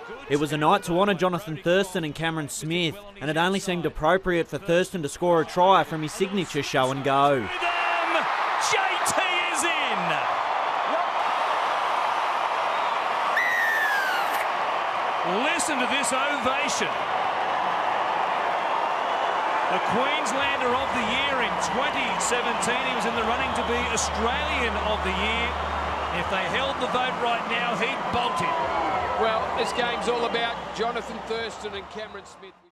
It was a night to honour Jonathan Thurston and Cameron Smith, and it only seemed appropriate for Thurston to score a try from his signature show and go. JT is in! Listen to this ovation. The Queenslander of the Year in 2017. He was in the running to be Australian of the Year. If they held the vote right now, he'd bolt in. Well, this game's all about Jonathan Thurston and Cameron Smith.